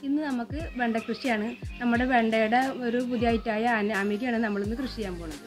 ഇന്ന് നമുക്ക് വെണ്ട കൃഷിയാണ്. നമ്മുടെ വെണ്ടയുടെ ഒരു പുതിയ ഐറ്റമായ അമരിയാണ് നമ്മളിന്ന് കൃഷി ചെയ്യാൻ പോകുന്നത്.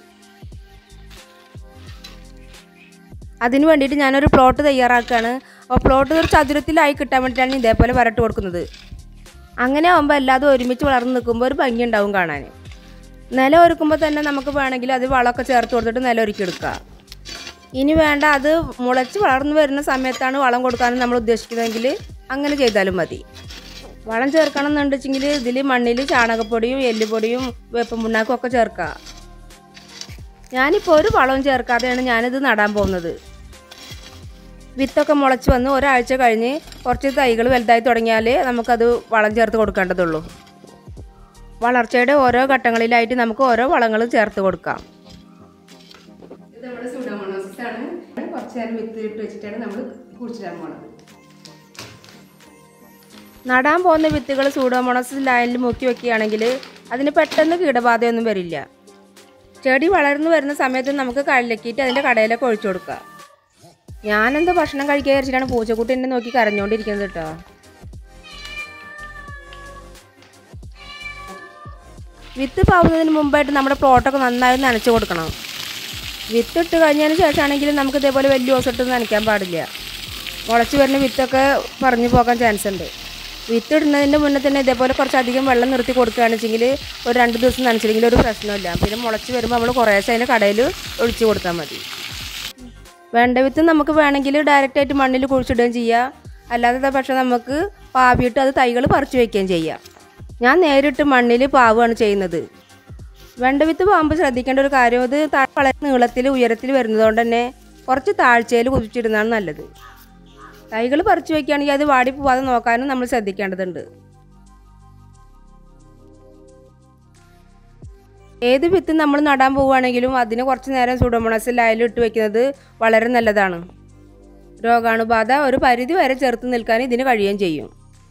അതിന് വേണ്ടിയിട്ട് ഞാനൊരു പ്ലോട്ട് തയ്യാറാക്കുകയാണ്. അപ്പോൾ പ്ലോട്ട് ഒരു ചതുരത്തിലായി കിട്ടാൻ വേണ്ടിയിട്ടാണ് ഇതേപോലെ വരട്ട് കൊടുക്കുന്നത്. അങ്ങനെ ആകുമ്പോൾ എല്ലാതും ഒരുമിച്ച് വളർന്ന് നിൽക്കുമ്പോൾ ഒരു ഭംഗി ഉണ്ടാവും കാണാൻ. നിലം ഒരുക്കുമ്പോൾ തന്നെ നമുക്ക് വേണമെങ്കിൽ അത് വളമൊക്കെ ചേർത്ത് കൊടുത്തിട്ട് നിലം ഒരുക്കിയെടുക്കുക. ഇനി വേണ്ട, അത് മുളച്ച് വളർന്നു വരുന്ന സമയത്താണ് വളം കൊടുക്കാനും നമ്മൾ ഉദ്ദേശിക്കുന്നതെങ്കിൽ അങ്ങനെ ചെയ്താലും മതി. വളം ചേർക്കണം എന്നുണ്ടെങ്കിൽ ഇതിൽ മണ്ണിൽ ചാണകപ്പൊടിയും എല്ലുപൊടിയും വേപ്പും പുണ്ണാക്കും ഒക്കെ ചേർക്കുക. ഞാനിപ്പോൾ ഒരു വളവും ചേർക്കാതെയാണ് ഞാനിത് നടാൻ പോകുന്നത്. വിത്തൊക്കെ മുളച്ച് വന്ന് ഒരാഴ്ച കഴിഞ്ഞ് കുറച്ച് തൈകൾ വലുതായി തുടങ്ങിയാൽ നമുക്കത് വളം ചേർത്ത് കൊടുക്കേണ്ടതുള്ളൂ. വളർച്ചയുടെ ഓരോ ഘട്ടങ്ങളിലായിട്ട് നമുക്ക് ഓരോ വളങ്ങളും ചേർത്ത് കൊടുക്കാം. ഇത് നമ്മുടെ സൂഡോമോണാസ് ആണ്. കുറച്ച് നേരം വിത്ത് ഇട്ട് വെച്ചിട്ടാണ് നമ്മൾ കുഴിച്ചിടാൻ പോകുന്നത്. നടാൻ പോകുന്ന വിത്തുകൾ സൂഡോമോണാസ് ലൈനിൽ മുക്കി വെക്കുകയാണെങ്കിൽ അതിന് പെട്ടെന്ന് കീടബാധയൊന്നും വരില്ല. ചെടി വളർന്നു വരുന്ന സമയത്ത് നമുക്ക് കടലക്കിയിട്ട് അതിൻ്റെ കടയിലൊക്കെ ഒഴിച്ചു കൊടുക്കുക. ഞാനെന്ത് ഭക്ഷണം കഴിക്കാൻ വിചാരിച്ചിട്ടാണ് പൂച്ചക്കുട്ടി എന്നെ നോക്കി കരഞ്ഞുകൊണ്ടിരിക്കുന്നത് കേട്ടോ. വിത്ത് പാവുന്നതിന് മുമ്പായിട്ട് നമ്മുടെ പ്ലോട്ടൊക്കെ നന്നായി നനച്ച് കൊടുക്കണം. വിത്ത് ഇട്ട് കഴിഞ്ഞതിന് ശേഷമാണെങ്കിൽ നമുക്ക് ഇതേപോലെ വലിയ ഓസിട്ട് നനയ്ക്കാൻ പാടില്ല. മുളച്ച് വരുന്ന വിത്തൊക്കെ പറഞ്ഞു പോകാൻ ചാൻസ് ഉണ്ട്. വിത്ത് ഇടുന്നതിൻ്റെ മുന്നേ തന്നെ ഇതേപോലെ കുറച്ചധികം വെള്ളം നിർത്തി കൊടുക്കുകയാണെന്ന് വെച്ചെങ്കിൽ ഒരു 2 ദിവസം നനച്ചില്ലെങ്കിൽ ഒരു പ്രശ്നമില്ല. പിന്നെ മുളച്ച് വരുമ്പോൾ നമ്മൾ കുറേശ്ശെ അതിൻ്റെ കടയിൽ ഒഴിച്ച് കൊടുത്താൽ മതി. വെണ്ട വിത്ത് നമുക്ക് വേണമെങ്കിൽ ഡയറക്റ്റായിട്ട് മണ്ണിൽ കുഴിച്ചിടുകയും ചെയ്യാം. അല്ലാതെ പക്ഷേ നമുക്ക് പാവിയിട്ട് അത് തൈകൾ പറിച്ചു വയ്ക്കുകയും ചെയ്യാം. ഞാൻ നേരിട്ട് മണ്ണിൽ പാവുകയാണ് ചെയ്യുന്നത്. വെണ്ട വിത്ത് പാവുമ്പോൾ ശ്രദ്ധിക്കേണ്ട ഒരു കാര്യം, ഇത് വളരെ നീളത്തിൽ ഉയരത്തിൽ വരുന്നതുകൊണ്ട് തന്നെ കുറച്ച് താഴ്ചയിൽ കുഴിച്ചിടുന്നതാണ് നല്ലത്. തൈകൾ പറിച്ചു വയ്ക്കുകയാണെങ്കിൽ അത് വാടി പോവാതെ നോക്കാനും നമ്മൾ ശ്രദ്ധിക്കേണ്ടതുണ്ട്. ഏത് വിത്ത് നമ്മൾ നടാൻ പോവുകയാണെങ്കിലും അതിന് കുറച്ച് നേരം സൂഡോമോണാസ് ലൈനിൽ ഇട്ട് വയ്ക്കുന്നത് വളരെ നല്ലതാണ്. രോഗാണുബാധ ഒരു പരിധി വരെ ചെറുത്ത് നിൽക്കാൻ ഇതിന് കഴിയുകയും ചെയ്യും.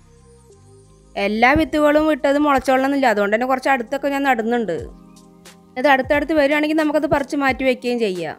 എല്ലാ വിത്തുകളും ഇട്ടത് മുളച്ചോളണമെന്നില്ല, അതുകൊണ്ട് തന്നെ കുറച്ച് അടുത്തൊക്കെ ഞാൻ നടുന്നുണ്ട്. അത് അടുത്തടുത്ത് വരികയാണെങ്കിൽ നമുക്കത് പറിച്ച് മാറ്റി വയ്ക്കുകയും ചെയ്യാം.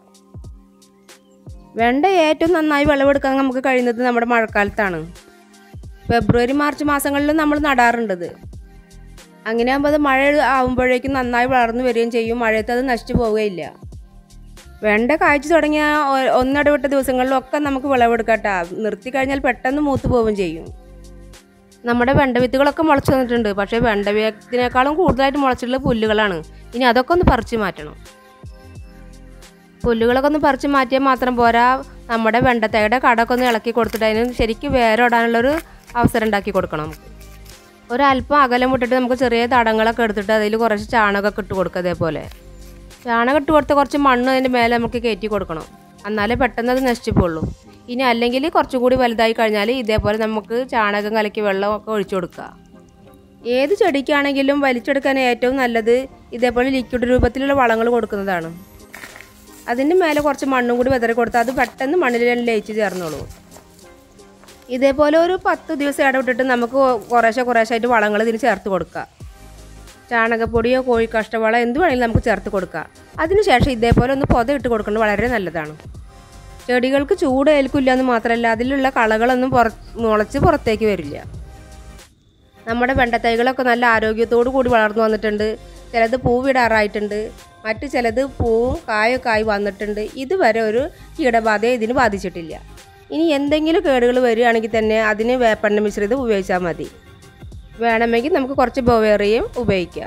വെണ്ട ഏറ്റവും നന്നായി വിളവെടുക്കാൻ നമുക്ക് കഴിയുന്നത് നമ്മുടെ മഴക്കാലത്താണ്. ഫെബ്രുവരി മാർച്ച് മാസങ്ങളിലും നമ്മൾ നടാറുണ്ടത്. അങ്ങനെ ആകുമ്പോൾ അത് മഴ ആകുമ്പോഴേക്കും നന്നായി വളർന്നു വരികയും ചെയ്യും. മഴയത്ത് അത് നശിച്ചു പോവുകയില്ല. വെണ്ട കായ്ച്ചു തുടങ്ങിയ ഒന്നിടവിട്ട ദിവസങ്ങളിലൊക്കെ നമുക്ക് വിളവെടുക്കാട്ടോ. നിർത്തി കഴിഞ്ഞാൽ പെട്ടെന്ന് മൂത്ത് പോവുകയും ചെയ്യും. നമ്മുടെ വെണ്ട വിത്തുകളൊക്കെ മുളച്ച് വന്നിട്ടുണ്ട്. പക്ഷേ വെണ്ട വിത്തിനേക്കാളും കൂടുതലായിട്ട് മുളച്ചിട്ടുള്ള പുല്ലുകളാണ്. ഇനി അതൊക്കെ ഒന്ന് പറിച്ച് മാറ്റണം. പുല്ലുകളൊക്കെ ഒന്ന് പറിച്ച് മാറ്റിയാൽ മാത്രം പോരാ, നമ്മുടെ വെണ്ടത്തയുടെ കടമൊക്കെ ഒന്ന് ഇളക്കി കൊടുത്തിട്ട് അതിന് ശരിക്കും വേരോടാനുള്ളൊരു അവസരം ഉണ്ടാക്കി കൊടുക്കണം. നമുക്ക് ഒരല്പം അകലം വിട്ടിട്ട് നമുക്ക് ചെറിയ തടങ്ങളൊക്കെ എടുത്തിട്ട് അതിൽ കുറച്ച് ചാണകമൊക്കെ ഇട്ട് കൊടുക്കുക. അതേപോലെ ചാണകം ഇട്ട് കൊടുത്ത് കുറച്ച് മണ്ണ് അതിൻ്റെ മേലെ നമുക്ക് കയറ്റി കൊടുക്കണം. എന്നാലേ പെട്ടെന്ന് അത് നശിച്ചു പോകുള്ളൂ. ഇനി അല്ലെങ്കിൽ കുറച്ചും കൂടി വലുതായി കഴിഞ്ഞാൽ ഇതേപോലെ നമുക്ക് ചാണകം കലക്കി വെള്ളമൊക്കെ ഒഴിച്ചു കൊടുക്കുക. ഏത് ചെടിക്കാണെങ്കിലും വലിച്ചെടുക്കാൻ ഏറ്റവും നല്ലത് ഇതേപോലെ ലിക്വിഡ് രൂപത്തിലുള്ള വളങ്ങൾ കൊടുക്കുന്നതാണ്. അതിൻ്റെ മേലെ കുറച്ച് മണ്ണും കൂടി വിതറി കൊടുത്താൽ അത് പെട്ടെന്ന് മണ്ണിൽ ലയിച്ച് ചേർന്നോളൂ. ഇതേപോലെ ഒരു 10 ദിവസം ഇടവിട്ടിട്ട് നമുക്ക് കുറേശ്ശായിട്ട് വളങ്ങൾ ഇതിന് ചേർത്ത് കൊടുക്കുക. ചാണകപ്പൊടിയോ കോഴിക്കാഷ്ടവളം എന്ത് വേണമെങ്കിലും നമുക്ക് ചേർത്ത് കൊടുക്കുക. അതിനുശേഷം ഇതേപോലെ ഒന്ന് പൊത ഇട്ട് കൊടുക്കുന്നത് വളരെ നല്ലതാണ്. ചെടികൾക്ക് ചൂട് ഏൽക്കില്ല എന്ന് മാത്രമല്ല, അതിലുള്ള കളകളൊന്നും മുളച്ച് പുറത്തേക്ക് വരില്ല. നമ്മുടെ വെണ്ടത്തൈകളൊക്കെ നല്ല ആരോഗ്യത്തോടു കൂടി വളർന്നു വന്നിട്ടുണ്ട്. ചിലത് പൂവിടാറായിട്ടുണ്ട്, മറ്റ് ചിലത് പൂവും കായൊക്കെ ആയി വന്നിട്ടുണ്ട്. ഇതുവരെ ഒരു കീടബാധയെ ഇതിന് ബാധിച്ചിട്ടില്ല. ഇനി എന്തെങ്കിലും കേടുകൾ വരികയാണെങ്കിൽ തന്നെ അതിന് വേപ്പെണ്ണ മിശ്രിതം ഉപയോഗിച്ചാൽ മതി. വേണമെങ്കിൽ നമുക്ക് കുറച്ച് ബൊവേറിയയും ഉപയോഗിക്കാം.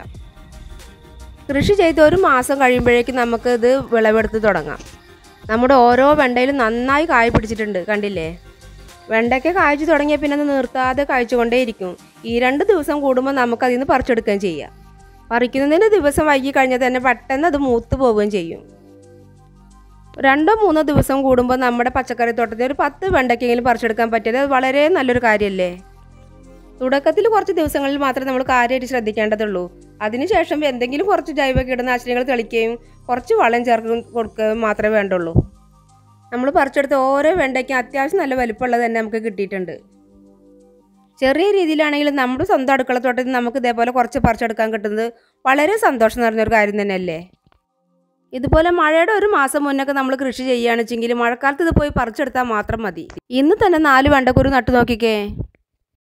കൃഷി ചെയ്ത് 1 മാസം കഴിയുമ്പോഴേക്കും നമുക്ക് ഇത് വിളവെടുത്ത് തുടങ്ങാം. നമ്മുടെ ഓരോ വെണ്ടയിലും നന്നായി കായ് പിടിച്ചിട്ടുണ്ട്, കണ്ടില്ലേ? വെണ്ടയ്ക്ക് കായ്ച്ചു തുടങ്ങിയാൽ പിന്നെ അത് നിർത്താതെ കായ്ച്ചുകൊണ്ടേയിരിക്കും. ഈ 2 ദിവസം കൂടുമ്പോൾ നമുക്കതിൽ നിന്ന് പറിച്ചെടുക്കുകയും ചെയ്യാം. പറിക്കുന്നതിന് ദിവസം വൈകി കഴിഞ്ഞാൽ തന്നെ പെട്ടെന്ന് അത് മൂത്ത് പോവുകയും ചെയ്യും. 2-3 ദിവസം കൂടുമ്പോൾ നമ്മുടെ പച്ചക്കറി തോട്ടത്തിൽ ഒരു 10 വെണ്ടയ്ക്കെങ്കിലും പറിച്ചെടുക്കാൻ പറ്റിയത് വളരെ നല്ലൊരു കാര്യമല്ലേ? തുടക്കത്തിൽ കുറച്ച് ദിവസങ്ങളിൽ മാത്രമേ നമ്മൾ കാര്യമായിട്ട് ശ്രദ്ധിക്കേണ്ടതുള്ളൂ. അതിനുശേഷം എന്തെങ്കിലും കുറച്ച് ജൈവ കീടനാശിനികൾ തെളിക്കുകയും കുറച്ച് വളം ചേർത്ത് കൊടുക്കുകയും മാത്രമേ വേണ്ടുള്ളൂ. നമ്മൾ പറിച്ചെടുത്ത ഓരോ വെണ്ടയ്ക്കും അത്യാവശ്യം നല്ല വലിപ്പമുള്ളത് തന്നെ നമുക്ക് കിട്ടിയിട്ടുണ്ട്. ചെറിയ രീതിയിലാണെങ്കിലും നമ്മുടെ സ്വന്തം അടുക്കളത്തോട്ടത്തിൽ നമുക്ക് ഇതേപോലെ കുറച്ച് പറിച്ചെടുക്കാൻ കിട്ടുന്നത് വളരെ സന്തോഷം നിറഞ്ഞൊരു കാര്യം തന്നെയല്ലേ? ഇതുപോലെ മഴയുടെ 1 മാസം മുന്നൊക്കെ നമ്മൾ കൃഷി ചെയ്യുകയാണെന്ന് വെച്ചെങ്കിൽ മഴക്കാലത്ത് ഇത് പോയി പറിച്ചെടുത്താൽ മാത്രം മതി. ഇന്ന് തന്നെ 4 വെണ്ടക്കുരു നട്ടു നോക്കിക്കേ.